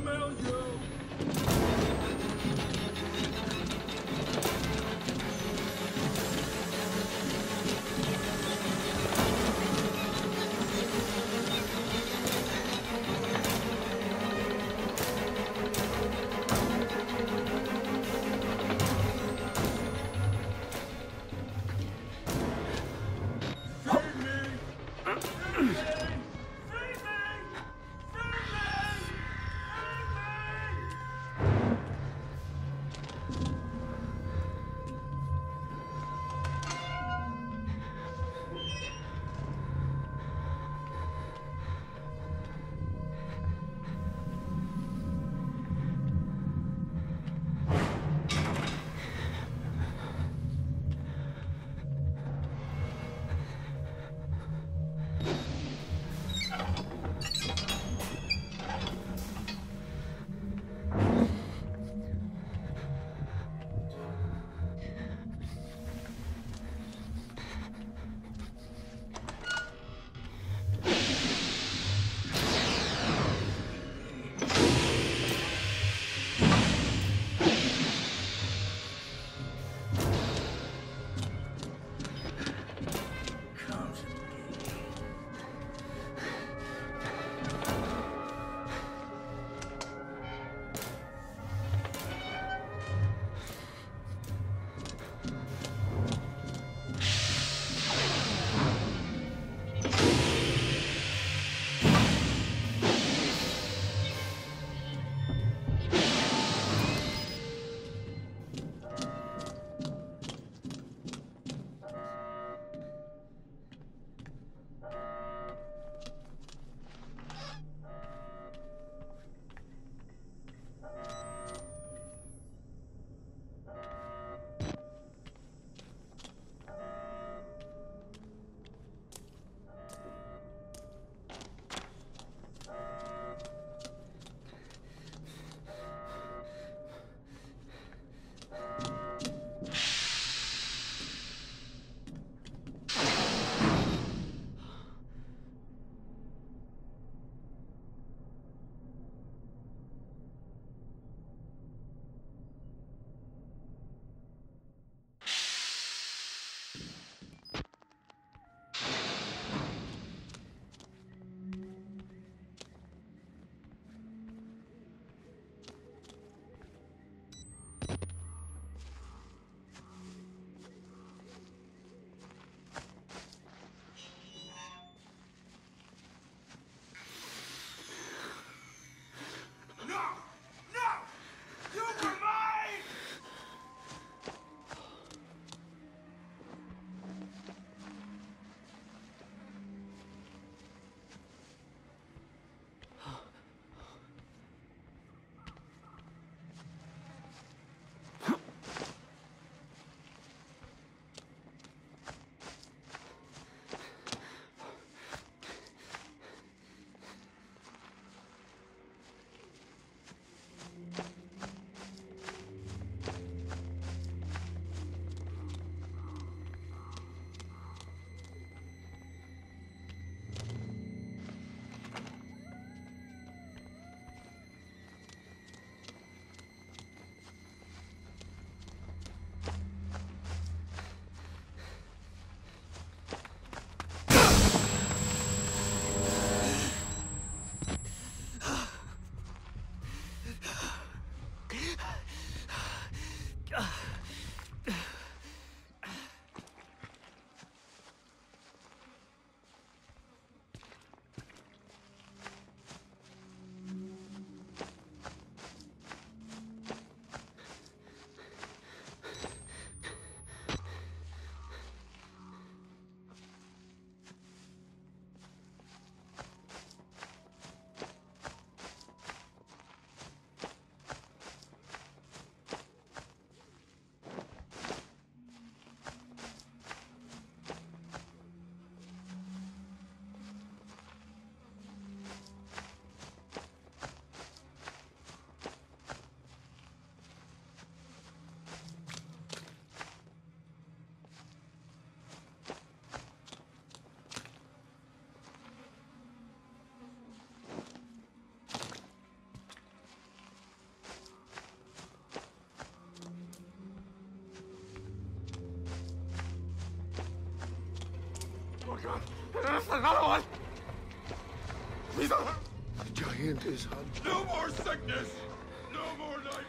smell you! another one! He's a... The giant is hunted. No more sickness! No more nightmares!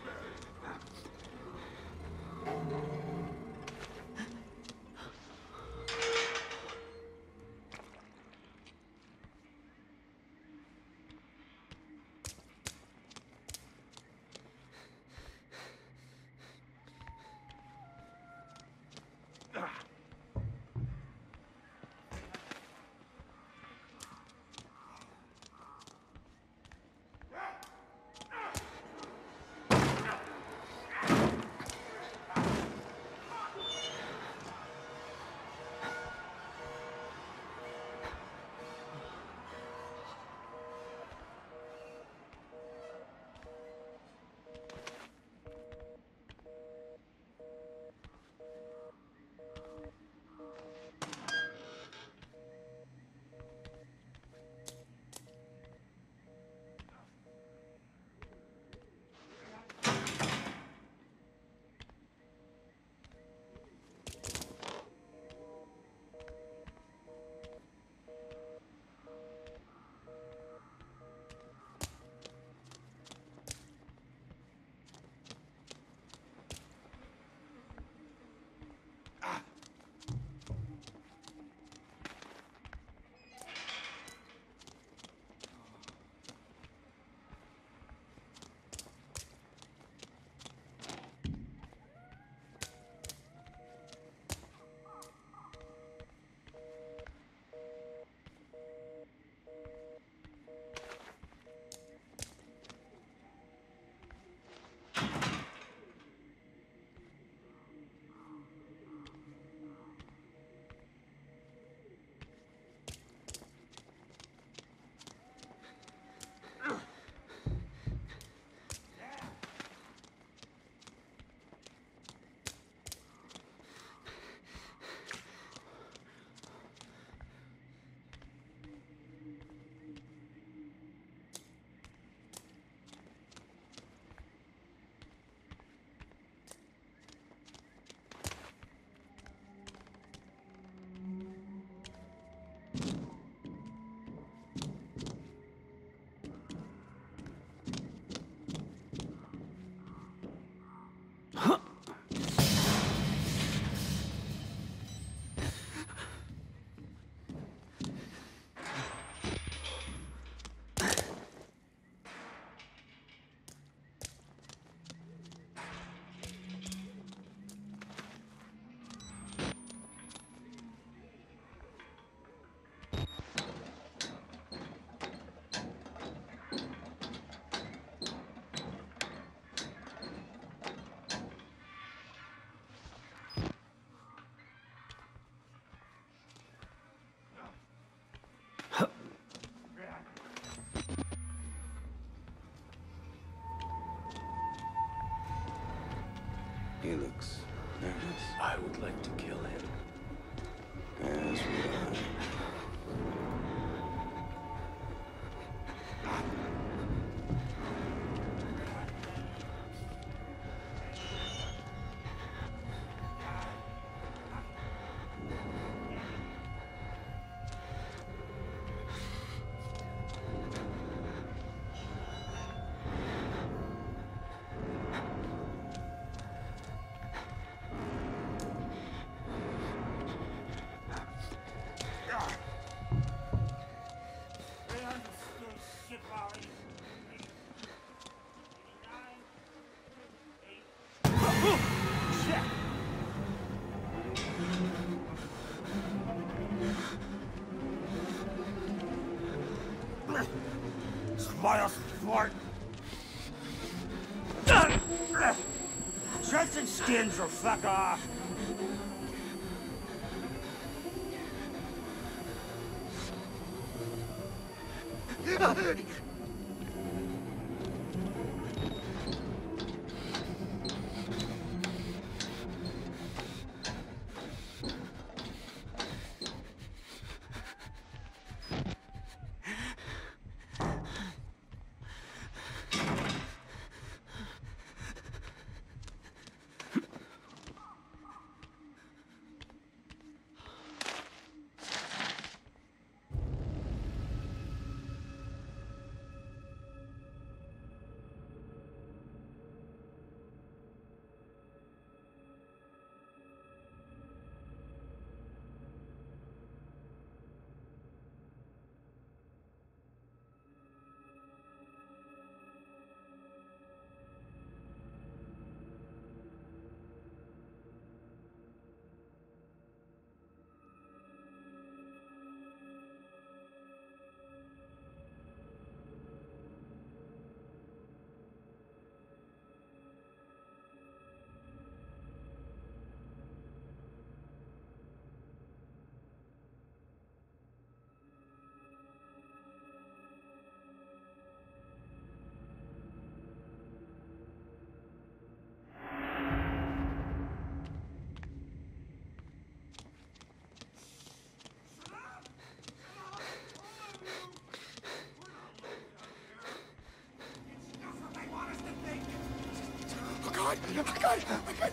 He looks nervous. I would like to kill him. As would I. Chest and skins or fuck off. God! Oh, God! Oh, God!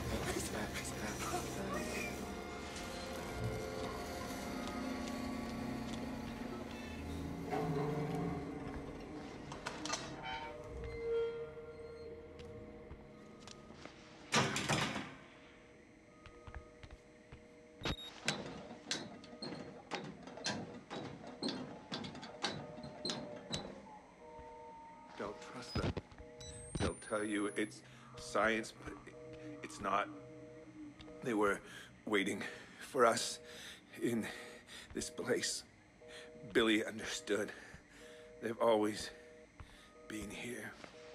Don't trust them. They'll tell you it's science, but it's not. They were waiting for us in this place. Billy understood. They've always been here.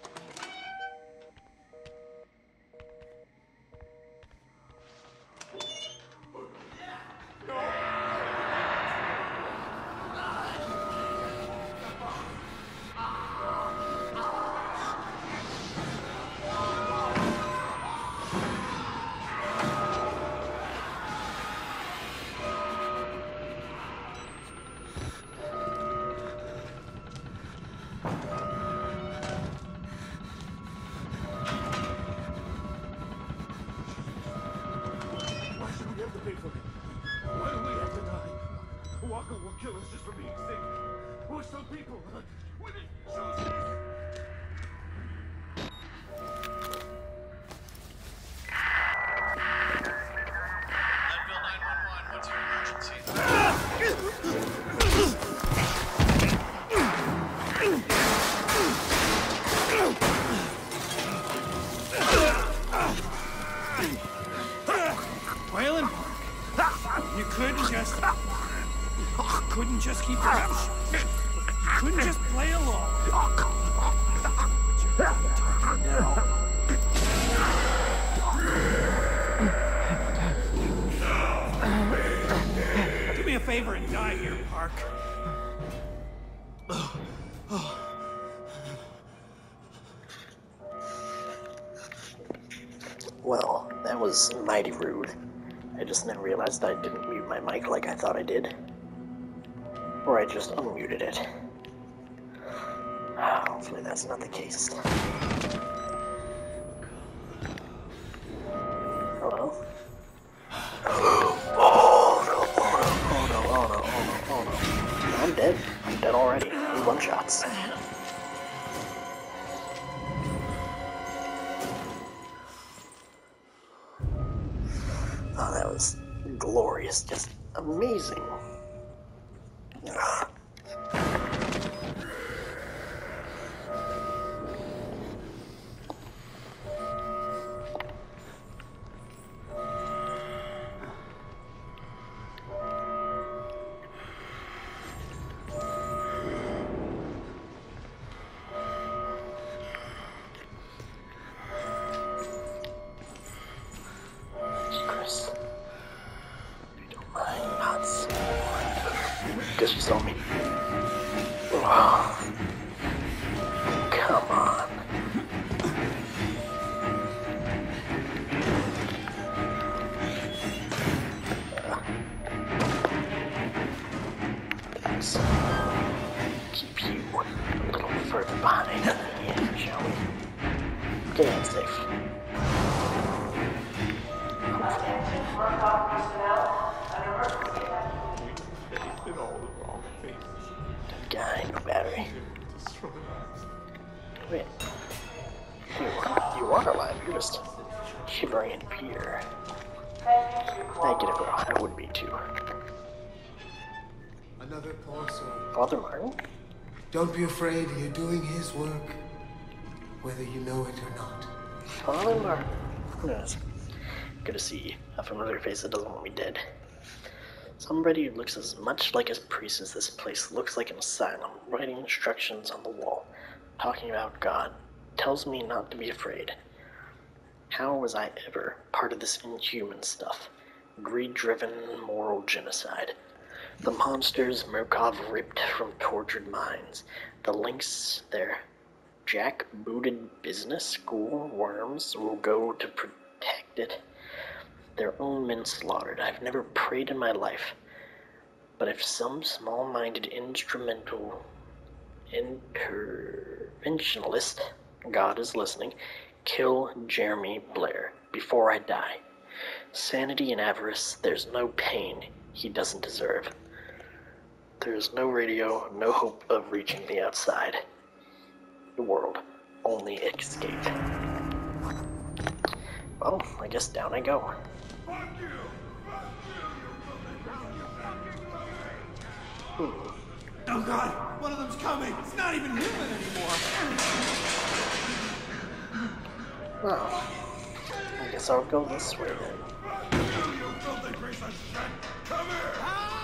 Why should we have to pay for it? Why do we have to die? Walker will kill us just for being sick. We're still people. We didn't choose this. Leadville 911, what's your emergency? Whalen Park. You couldn't just keep your mouth shut. You couldn't just play along. But you're talking now. Do me a favor and die here, Park. Well, that was mighty rude. I just now realized I didn't mute my mic like I thought I did. Or I just unmuted it. Hopefully that's not the case. Hello? Oh no. I'm dead. I'm dead already. One shots. Oh, that was glorious. Just amazing. Ugh. Chris, if you don't mind not so because you saw me. Oh, come on. Let's keep you a little further behind me, shall we? Get in safe. In all the wrong things. That guy, no battery. Destroy us. Wait. You are alive. You're just shivering in fear. I get it, bro. I would be too. Another poor soul. Father Martin? Don't be afraid. You're doing his work, whether you know it or not. Father Martin. Yes. Good to see a familiar face that doesn't want me dead. Somebody who looks as much like a priest as this place looks like an asylum, writing instructions on the wall, talking about God, tells me not to be afraid. How was I ever part of this inhuman stuff? Greed-driven moral genocide. The monsters Murkov ripped from tortured minds. The links, their jack-booted business school worms will go to protect it. Their own men slaughtered. I've never prayed in my life. But if some small-minded interventionalist, God is listening, Kill Jeremy Blair before I die. Sanity and avarice, there's no pain he doesn't deserve. There's no radio, no hope of reaching the outside. The world, only escape. Well, I guess down I go. Fuck you! Oh god, one of them's coming. It's not even human anymore. Well, I guess I'll go this way then. You filthy piece of shit! Come here!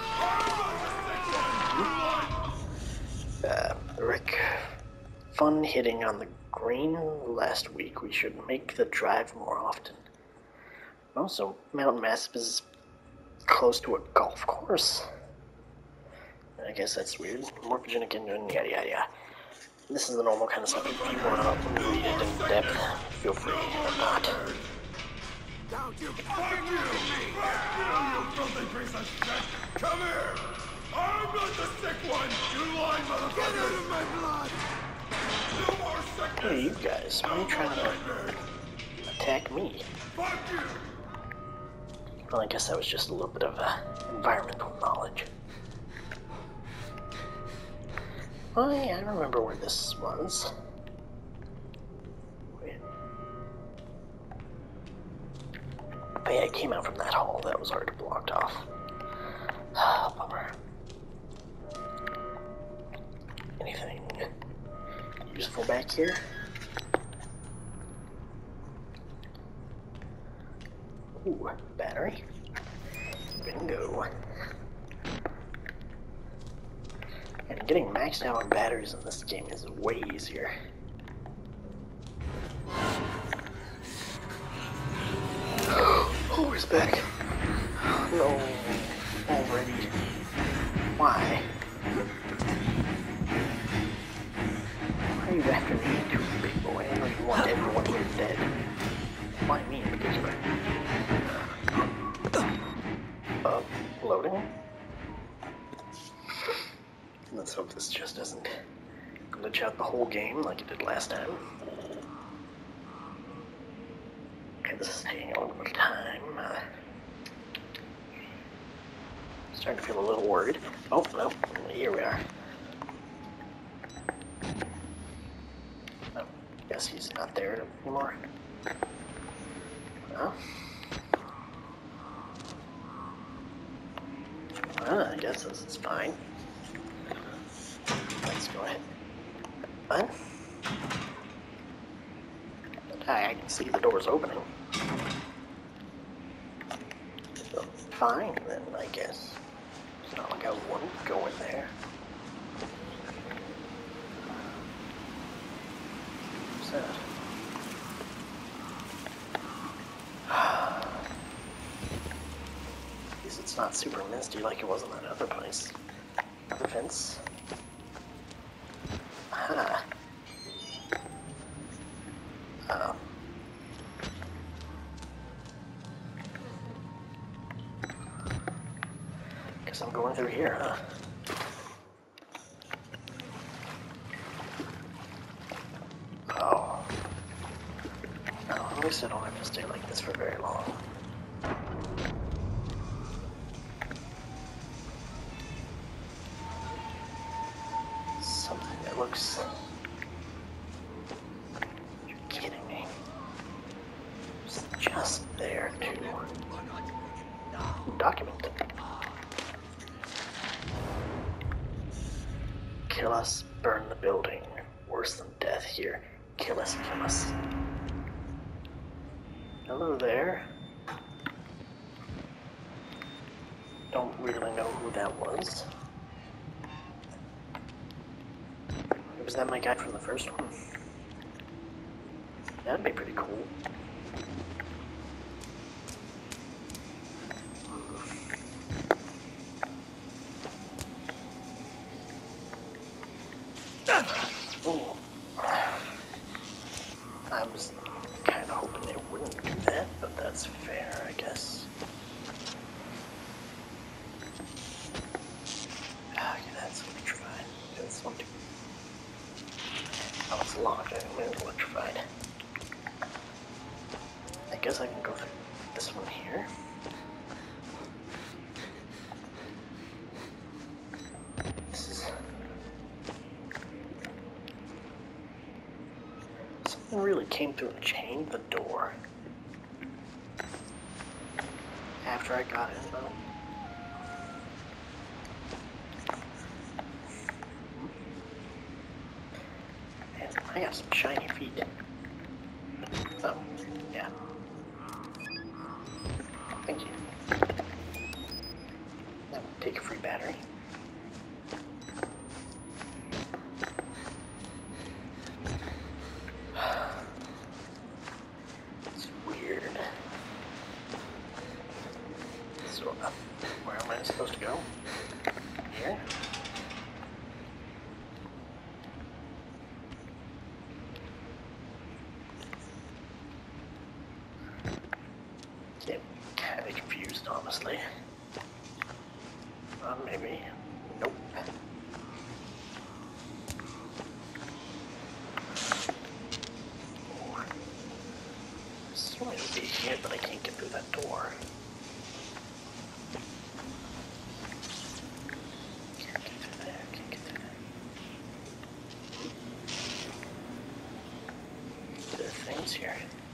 Rick, fun hitting on the green last week. We should make the drive more often. Also, Mountain Massive is close to a golf course. I guess that's weird. Morphogenic engine, yada yada yada. This is the normal kind of stuff. If you want to read it in depth, feel free or not. Don't you fuck you! You filthy piece of shit! Come here! I'm not the sick one! You lying motherfucker! Get out of my blood! No more sickness! Hey, you guys, why are you trying to attack me? Fuck you! Well, I guess that was just a little bit of environmental knowledge. Oh yeah, I remember where this was. Wait. Oh yeah, it came out from that hall. That was already blocked off. Bummer. Anything useful back here? Ooh, battery. Bingo. And getting maxed out on batteries in this game is way easier. Oh, he's back. No, already. Why? Why are you after me, too, big boy? I know you want everyone here dead. Why me in particular? Loading? Let's hope this just doesn't glitch out the whole game like it did last time. Okay, this is taking a little bit of time. Starting to feel a little worried. Oh, no, here we are. Oh, guess he's not there anymore. Well, I guess this is fine. Let's go ahead. What? I can see the doors opening. So, fine then, I guess. It's not like I wouldn't go in there. What's that? At least it's not super misty like it was in that other place. Other fence. Aha. Oh. Guess I'm going through here, huh? Oh. No, at least I don't have to stay like this for very long. Something that looks... You're kidding me. It's just there to document it. Kill us, burn the building. Worse than death here. Kill us, kill us. Hello there. Don't really know who that was. Was that my guy from the first one? That'd be pretty cool. Ooh. I was kind of hoping they wouldn't do that, but that's fair, I guess. Okay, that's electrified. That's one too. Oh, it's locked. I didn't mean it was electrified. guess I can go through this one here. This is... Something really came through and changed the door. After I got in, though. And I got some shiny feet. Oh, yeah. Thank you. That would take a free battery. It's weird. So, where am I supposed to go? Here? Get kind of confused, honestly. Maybe. Nope. Oh. This might be here, but I can't get through that door. Can't get through there, can't get through there. There are things here.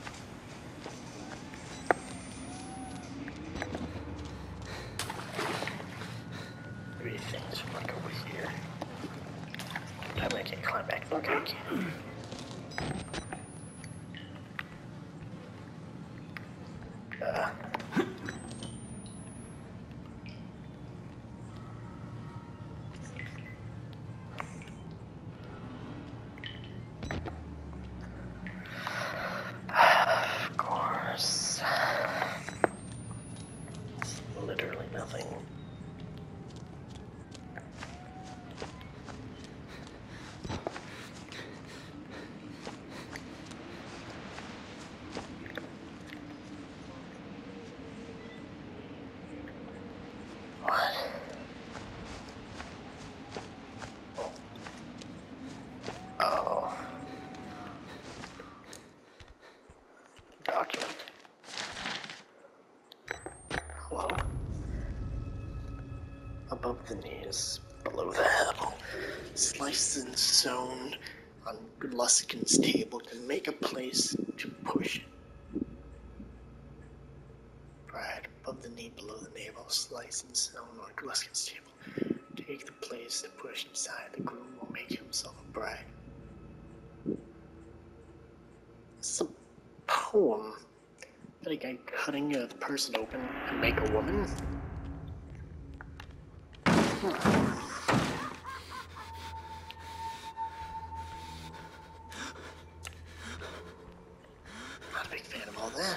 Maybe things like over here. I can't climb back. Okay, I can. Of course. It's literally nothing. Document. Hello? Above the knees, below the hem, sliced and sewn on Gluskin's table to make a place to push. Bride, above the knee, below the navel, sliced and sewn on Gluskin's table. Take the place and push inside. The groom will make himself a bride. It's a poem. That a guy cutting the person open to make a woman? Not a big fan of all that.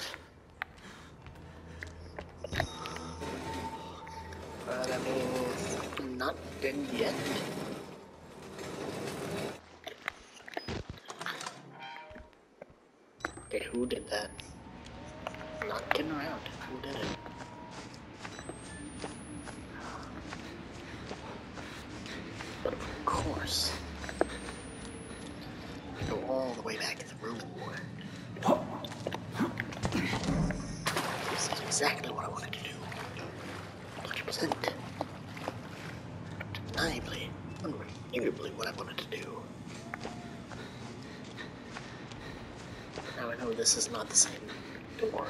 But I mean, I'm not dead yet. Okay, who did that? Not getting around. Who did it? But of course, go all the way back to the room. This is exactly what I wanted to do. 100%. Undeniably, unrefutably what I wanted to do. Now I know this is not the same door.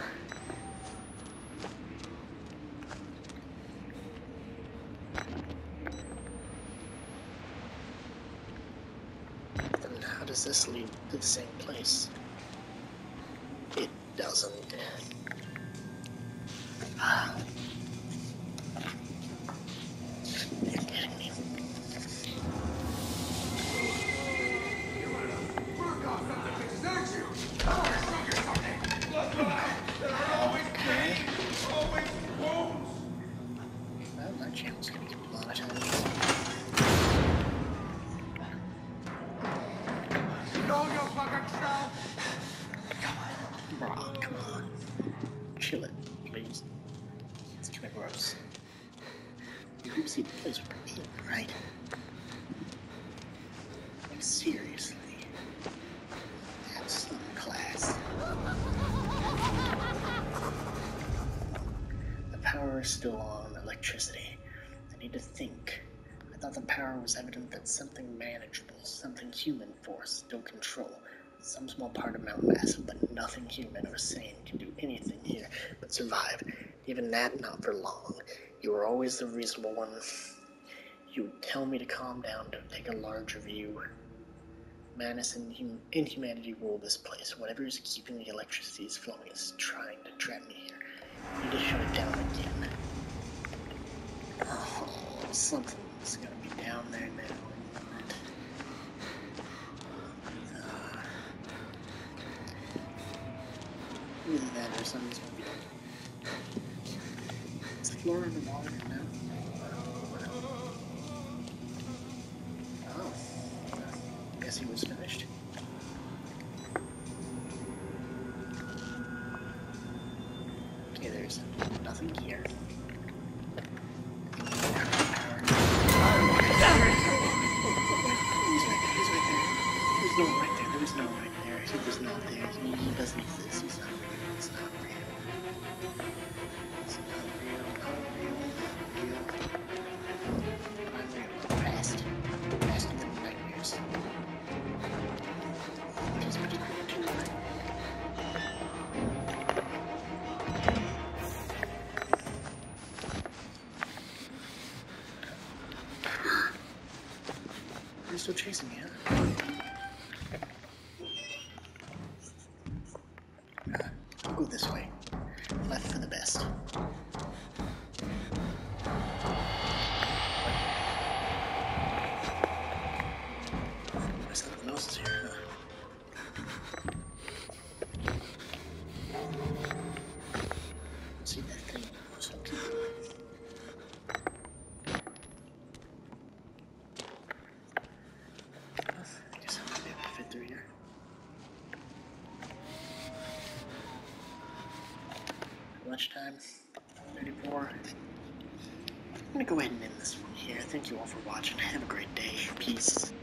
Then how does this lead to the same place? It doesn't. You're kidding me. Well, my channel's gonna get monetized. Bro, come on. Chill it, please. It's kind of gross. You do see the place we're in, right? Like, seriously. Have some class. power is still on, electricity. I need to think. I thought the power was evident that something manageable, something human force still control. Some small part of Mount Massive, but nothing human or sane can do anything here but survive. Even that, not for long. You were always the reasonable one. You would tell me to calm down, to take a larger view. Madness and inhumanity rule this place. Whatever is keeping the electricity flowing is trying to trap me here. You need to shut it down again. Oh, something's gonna be down there now. Either that or something's gonna be. Is the floor underwater now? Oh. I guess he was finished. Okay, there's nothing here. He's right there. There's no one right there. He was not there. He doesn't exist. He's not real. It's not real. It's not real. Not real. I'm real. Past through nightmares. Which is pretty cool too, right? You're still chasing me, huh? I'll go this way. Left for the best. Something else is here, huh? See that thing? So keep going. I guess I'll be able to fit through here. Lunchtime, 34. I'm gonna go ahead and end this one here. Thank you all for watching. Have a great day. Peace.